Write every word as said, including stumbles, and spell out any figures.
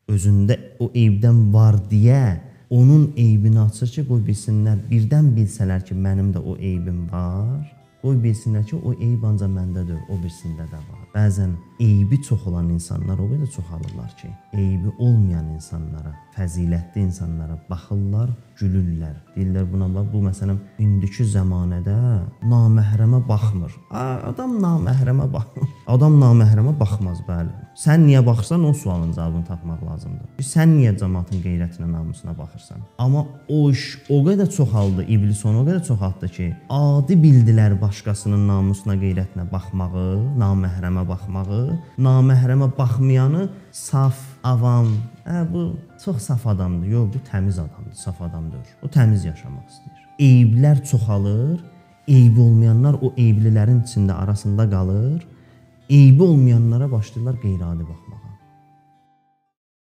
özündə o eybdən var deyə onun eybini açır ki, qoy bilsinlər, birdən bilsələr ki, mənim də o eybim var, qoy bilsinlər ki, o eyb ancaq məndədir, o birisində də var. Bəzən eybi çox olan insanlar o qədər çoxalırlar ki, eybi olmayan insanlara, fəzilətli insanlara baxırlar, gülürlər. Deyirlər buna bax, bu məsələn indiki zəmanədə naməhrəmə baxmır. Adam naməhrəmə baxmır. Adam naməhrəmə baxmaz, bəli. Sən niyə baxırsan, o sualın cavabını tapmaq lazımdır. Sən niyə cəmaatın qeyrətinə, namusuna baxırsan? Amma o iş o qədər çoxaldı, iblis onu o qədər çoxaltdı ki, adi bildilər başqasının namusuna, qeyrətinə baxmağı, naməhrəmə baxmağı, naməhrəmə baxmayanı saf, avam, hə bu çox saf adamdır. Yox, bu təmiz adamdır, saf adamdır. O təmiz yaşamaq istəyir. Eyblər çoxalır, eybi olmayanlar o eyblilərin içində arasında qalır. Eybi olmayanlara başlayırlar qeyri-adi baxmaq.